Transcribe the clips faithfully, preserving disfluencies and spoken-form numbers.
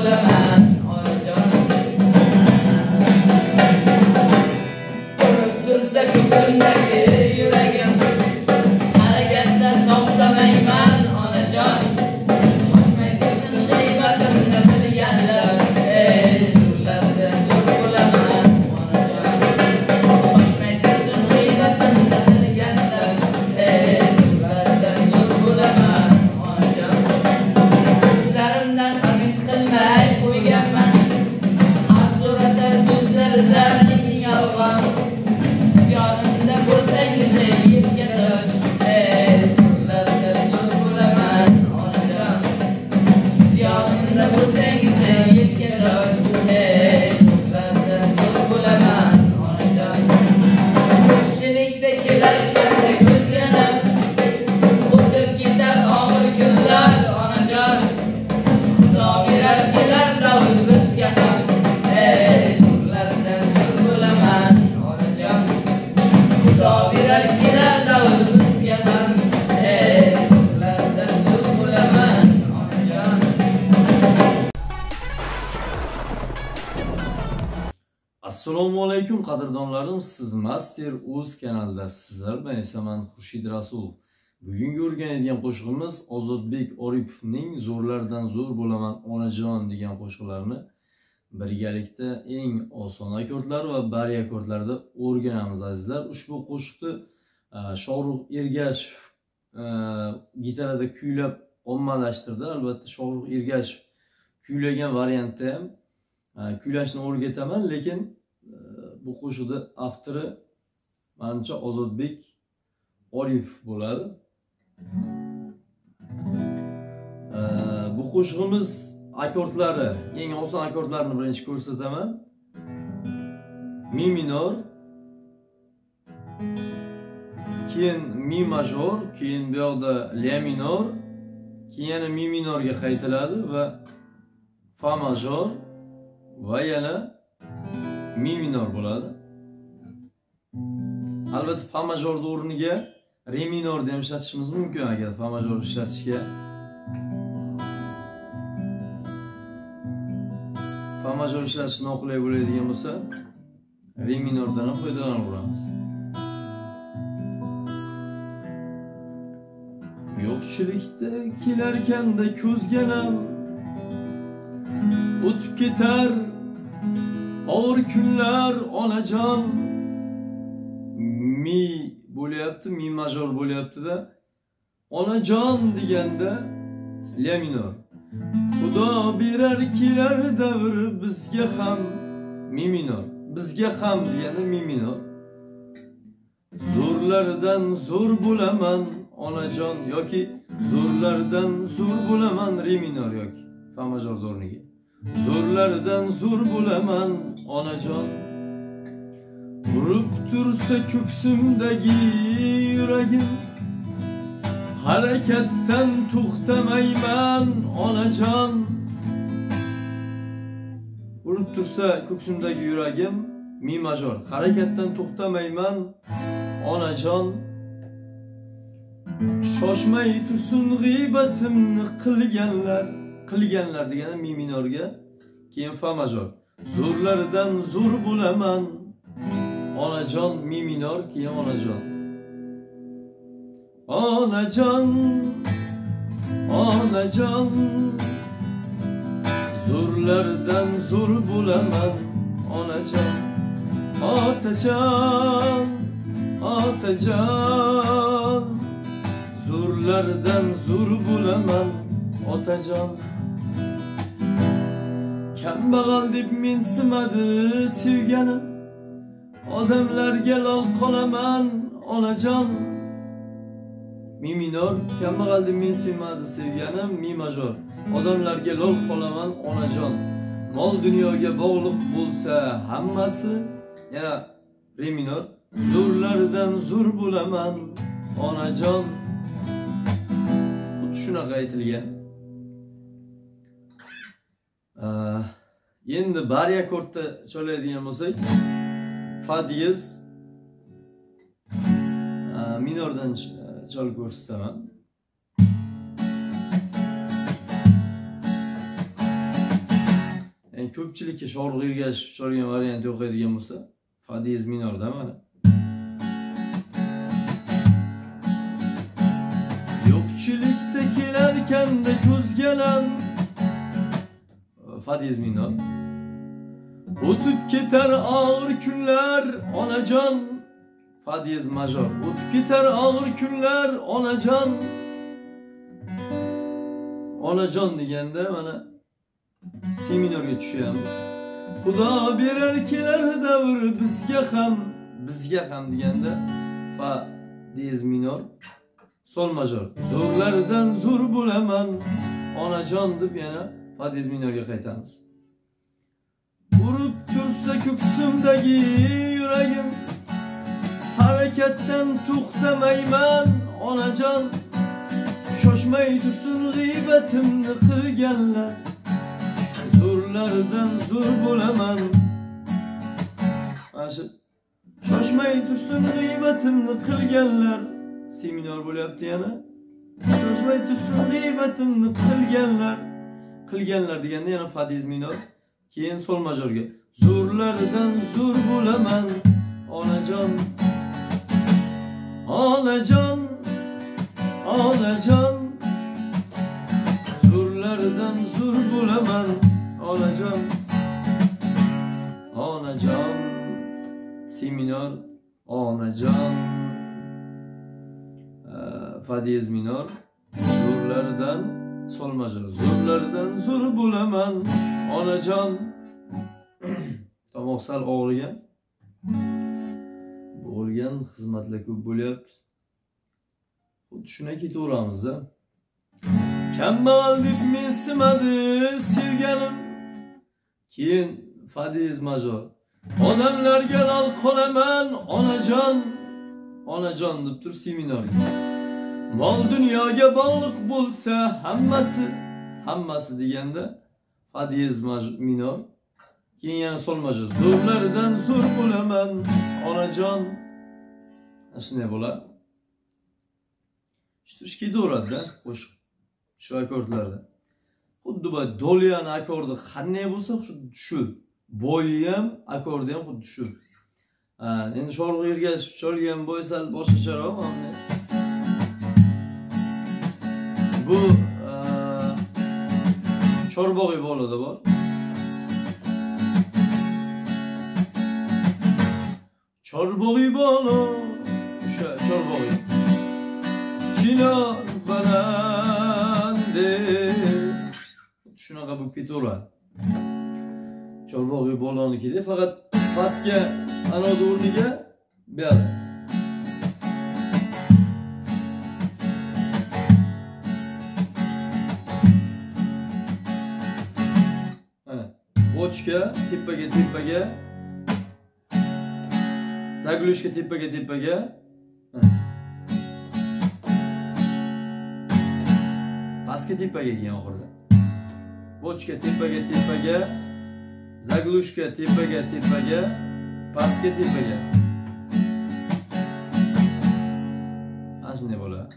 bo'laman onajon. Urib tursa ko'ksimdagi yuragim, harakatdan to'xtamayman onajon. Shoshmay tursin g'iybatimni bilganlar, ey zo'rlarda zo'r bo'laman onajon. Shoshmay tursin g'iybatimni bilganlar, ey zo'rlarda zo'r bo'laman onajon. Sizlarimdan hamid qilmay qo'yganman, haq so'rasa so'zlaridan yolg'on. Yonimda bo'lsangiz yelga tosh, ey zo'rlarda zo'r bo'laman onajon. Yonimda bo'lsangiz yelga tosh, ey zo'rlarda zo'r bo'laman onajon. Ko'pchilikda kelarkanda ko'z yanam, o'tib ketar og'ir kunlar onajon. Xudo berar kelar davr bizga ham, ey zo'rlarda zo'r bo'laman onajon. Xudo berar kelar davr bizga ham, ey zo'rlarda zo'r bo'laman onajon. Assalomu alaykum qadrdonlarim, siz Master Uz kanalidasizlar. Ben esa men Xurshid Rasulov. Bugungi o'rganadigan qo'shig'imiz Ozodbek Oripovning Zo'rlardan zo'r bo'laman onajon degan qo'shiqlarini birgalikda eng oson akkordlar va bari akkordlarda o'rganamiz azizlar. Ushbu qo'shiqni Shohrux Ergashev gitarada kuylab ommalashtirdi. Albatta Shohrux Ergashev kuylagan variantda ham kuylashni o'rgataman, lekin bu qo'shiqda avtori menimcha Ozodbek Oripov bo'ladi. Bu qo'shig'imiz akkordlari, eng oson akkordlarni birinchi ko'rsataman. Mi minor, keyin mi major, keyin bu yoqda la minor, keyin yana mi minorga qaytiladi va fa major va yana mi minor bo'ladi. Albatta fa majorning o'rniga re minorni ham ishlatishimiz mumkin agar fa major ishlatishga. Fa major ishlatish noqulay bo'ladigan bo'lsa, re minordan ham foydalanaveramiz. Yo'qchilikda kelarkanda ko'zganam, o'tib ketar og'ir kunlar onajon. Mi bo'lyapti, mi major bo'lyapti-da. Onajon deganda la minor. Xudo berar kelar davr bizga ham, mi minor. Bizga ham deganda mi minor. Zo'rlardan zo'r bo'laman onajon yoki zo'rlardan zo'r bo'laman re minor yoki fa major o'rniga. Zo'rlardan zo'r bo'laman onajon. Urib tursa ko'ksimdagi yuragim, harakatdan to'xtamayman onajon. Urib tursa ko'ksimdagi yuragim, mi major, harakatdan to'xtamayman onajon. Shoshmay tursin g'iybatimni qilganlar, qilganlar degani mi minorga, keyin fa major. Zo'rlardan zo'r bo'laman onajon, mi minor, keyin onajon. Onajon, onajon, zo'rlardan zo'r bo'laman onajon. Otajon, otajon, zo'rlardan zo'r bo'laman otajon. Kambag'al deb mensimadi sevganim, odamlarga lol qolaman onajon. Mi minor, kambag'al deb mensimadi sevganim, mi major, odamlarga lol qolaman onajon. Mol dunyoga bog'liq bo'lsa hammasi, yana re minor, zo'rlardan zo'r bo'laman onajon. Xuddi shunaqa aytilgan. Endi bari akkordda çaladigan bo'lsak, fa diyez minordan chalib ko'rsataman. Yani ko'pchilikka sho'rg'a ergashib chalgan variant o'qiydigan bo'lsa, fa diyez minorda mana. Yo'qchilikda kelarkanda ko'zgalan fa diyez minor. O'tib ketar og'ir kunlar onajon, fa diyez major. O'tib ketar og'ir kunlar onajon. Onajon deganda mana si minorga tushamiz. Xudo berar kelar davr bizga ham, bizga ham deganda fa diyez minor, sol major. Zo'rlardan zo'r bo'laman onajon deb yana fa diyez minorga qaytamiz. Urib tursa ko'ksimdagi yuragim, harakatdan to'xtamayman onajon. Shoshmay tursin g'iybatimni qilganlar, zo'rlardan zo'r bo'laman. Mana shu shoshmay tursin g'iybatimni qilganlar, si minor bo'lyapti yana. Shoshmay tursin g'iybatimni qilganlar, qilganlar deganda yana fa diyez minor, keyin sol majorga. Zo'rlardan zo'r bo'laman onajon, onajon, onajon. Zo'rlardan zo'r bo'laman onajon, onajon. Si minor, onajon, fa diyez minor, zo'rlardan sol major. Zo'rlardan zo'r bo'laman onajon. Tomoq sal og'rigan. Bo'lgan xizmatlar ko'p bo'lyapti. Xuddi shuna ketaveramiz-da. Kambag'al deb mensimadi sevganim, keyin fa diyez major. Odamlarga lol qolaman onajon, onajon deb tur si minorga. Mol dunyoga bog'liq bo'lsa hammasi, hammasi deganda fa diyez minor, keyin yana sol major. Zo'rlardan zo'r bo'laman onajon. Shunday bo'ladi. Ishtirish ketaveradi-da qo'shiq shu akkordlarda. Xuddi bu dolyan akkordi qanday bo'lsa, xuddi shu. Bo'yi ham, akkordi ham xuddi shu. Ha, endi sho'rg'a ergashib chalgan bo'y sal boshqacharoq mana. Bu Chorbog'y bolada bor. Chorbog'y bolo, o'sha Chorbog'y. Chinor balande. Shunaqa bo'lib ketaveradi. Chorbog'y bolonikida faqat pastga ana o'rniga beradi. Mana bochka tepaga tepaga, zaglushka tepaga tepaga. Pastga tepaga keyin oxirida. Bochka tepaga tepaga, zaglushka tepaga tepaga, pastga tepaga. Ana shunday bo'ladi.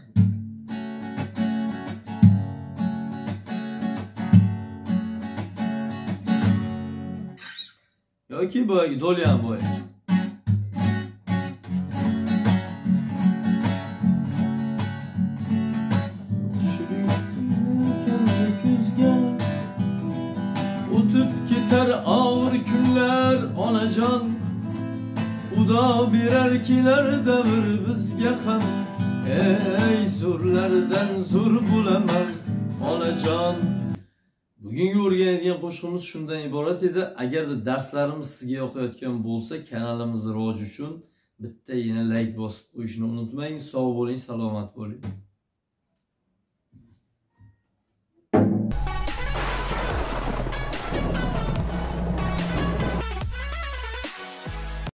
Yoki boyagi dolyan boy. O'tib ketar og'ir kunlar onajon, Xudo berar kelar davr bizga ham. Ey zo'rlardan zo'r bo'laman onajon. Bugungi o'rganadigan qo'shig'imiz shundan iborat edi. Agarda darslarimiz sizga yoqayotgan bo'lsa, kanalimiz rivoji uchun bitta yana like bosib qo'yishni unutmang. Sog' bo'ling, salomat bo'ling.